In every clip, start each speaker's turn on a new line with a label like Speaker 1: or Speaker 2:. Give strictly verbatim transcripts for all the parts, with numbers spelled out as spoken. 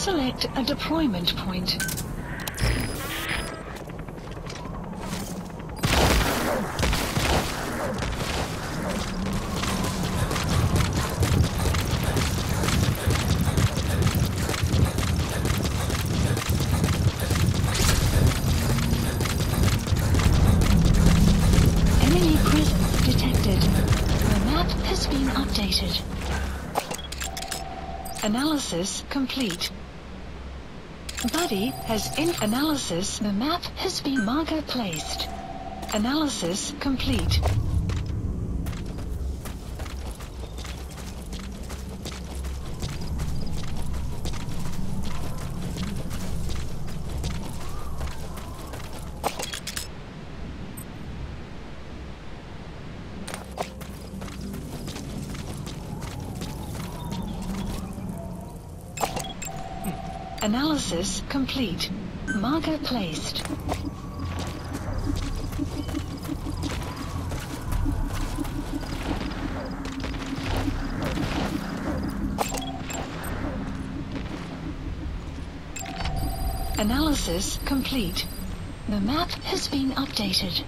Speaker 1: Select a deployment point. Enemy presence detected. The map has been updated. Analysis complete. Buddy has in analysis. The map has been marker placed. Analysis complete. Analysis complete. Marker placed. Analysis complete. The map has been updated.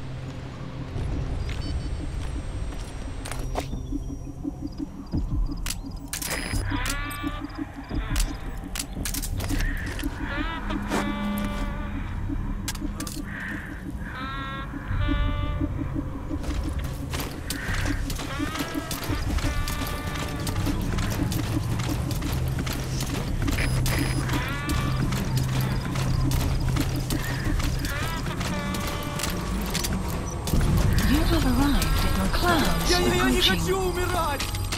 Speaker 2: Я, я не хочу умирать!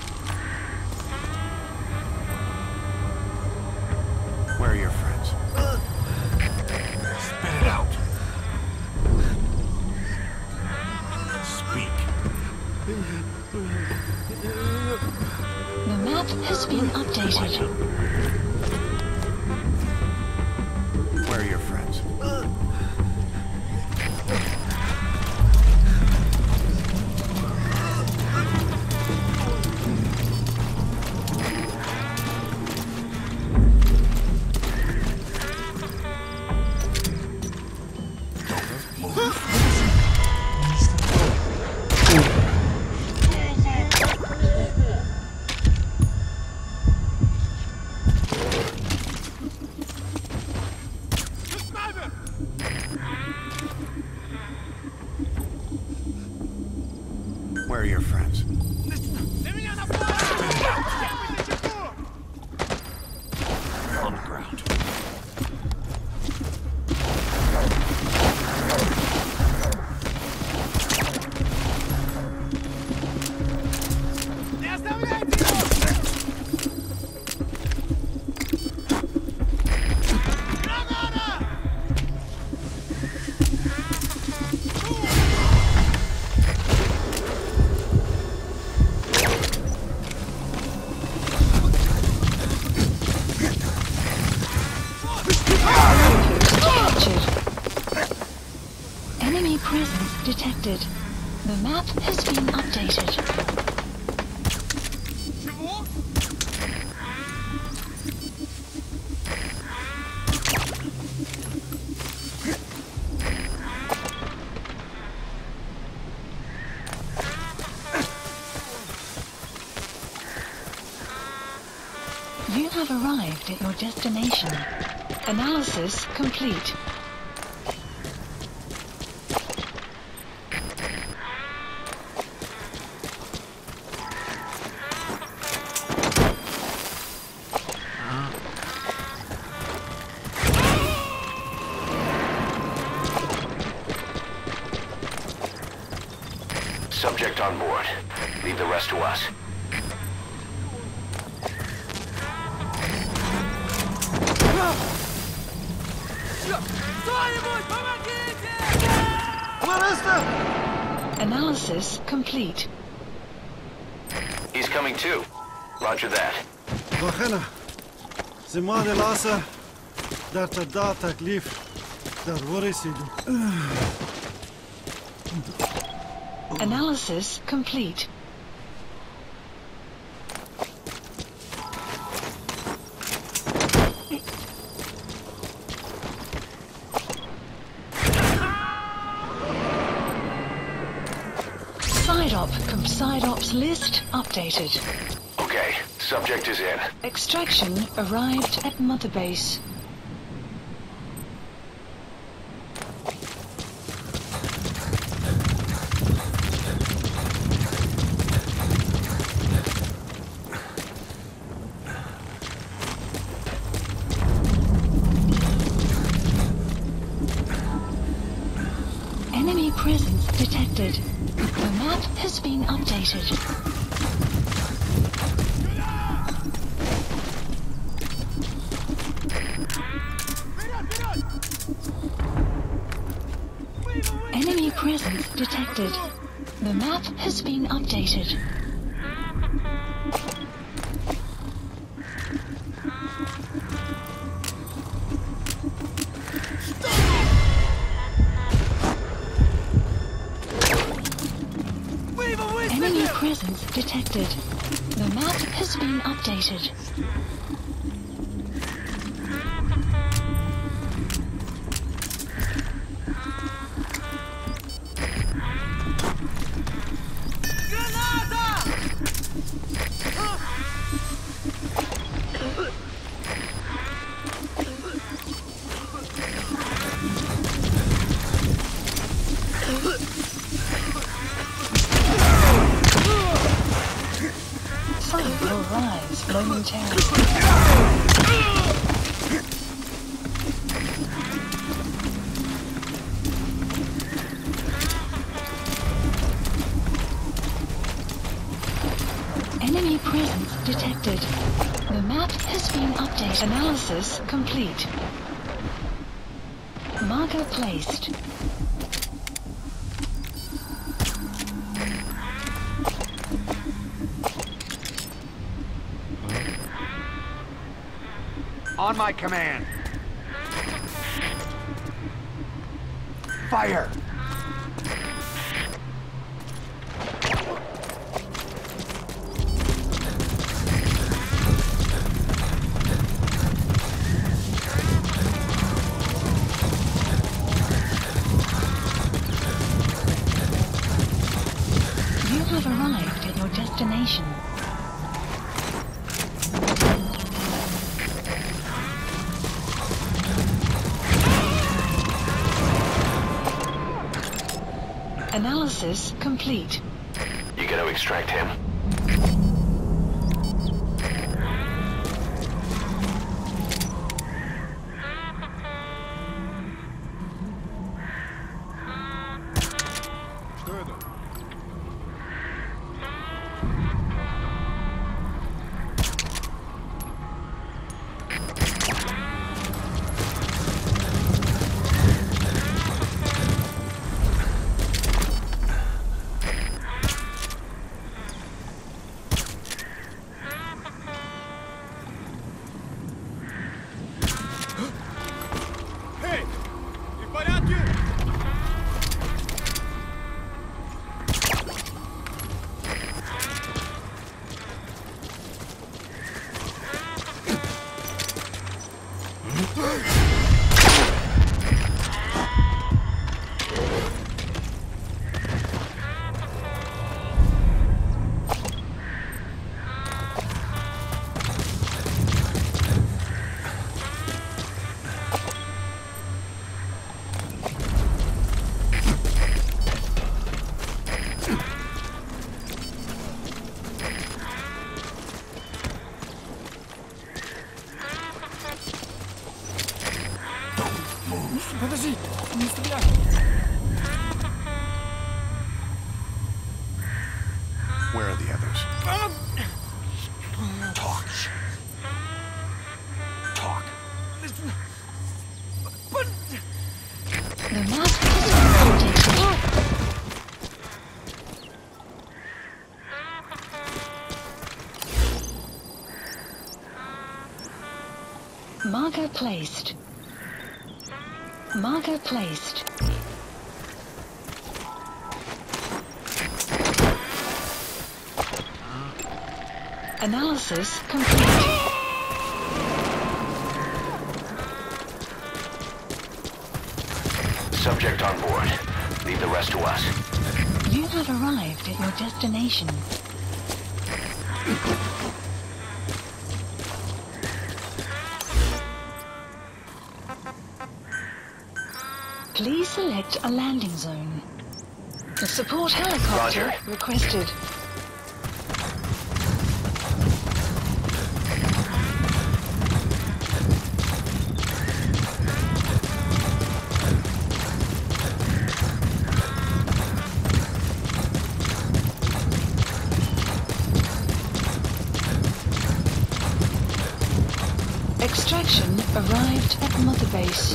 Speaker 3: Where are your friends? Spit it out. Speak.
Speaker 1: The map has been updated.
Speaker 3: Where are your friends? Where are your friends? On the ground.
Speaker 1: Enemy presence detected. The map has been updated. You have arrived at your destination. Analysis complete.
Speaker 3: Subject on board. Leave the rest to us.
Speaker 1: Analysis complete.
Speaker 3: He's coming too. Roger that.
Speaker 2: Bacana. Zima de lasă, dar te da taklif, dar vorisidu.
Speaker 1: Analysis complete. com- side ops list updated.
Speaker 3: Okay, subject is in.
Speaker 1: Extraction arrived at Mother Base. Enemy presence detected. The map has been updated. Enemy presence detected. The map has been updated. Enemy presence detected. The map has been updated. Fight will rise momentarily. Enemy presence detected. The map has been updated. Analysis complete. Marker placed.
Speaker 4: On my command. Fire!
Speaker 1: You have arrived at your destination. Analysis complete.
Speaker 3: You gonna extract him?
Speaker 2: Подожди, не стреляй!
Speaker 3: Where are the others? Talk. Talk.
Speaker 1: The map has been updated. Marker placed. Marker placed. Analysis complete.
Speaker 3: Subject on board. Leave the rest to us.
Speaker 1: You have arrived at your destination. Please select a landing zone. A support helicopter
Speaker 3: Roger.
Speaker 1: requested. Extraction arrived at Mother Base.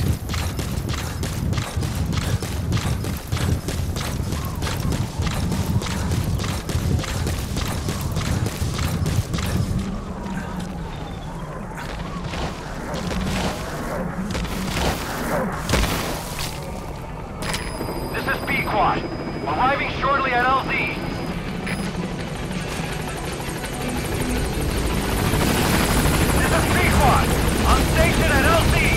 Speaker 4: This is B-Quad. Arriving shortly at L Z. This is B-Quad. On station at L Z.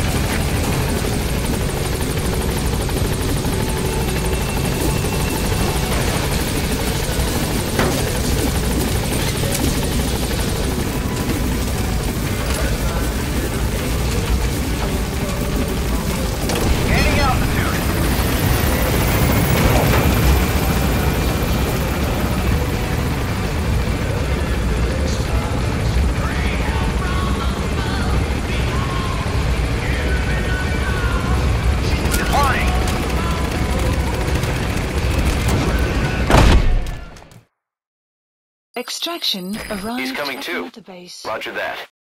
Speaker 4: Gaining altitude. Departing.
Speaker 1: Extraction arrived
Speaker 3: He's coming
Speaker 1: at
Speaker 3: too.
Speaker 1: Mother Base.
Speaker 3: Roger that.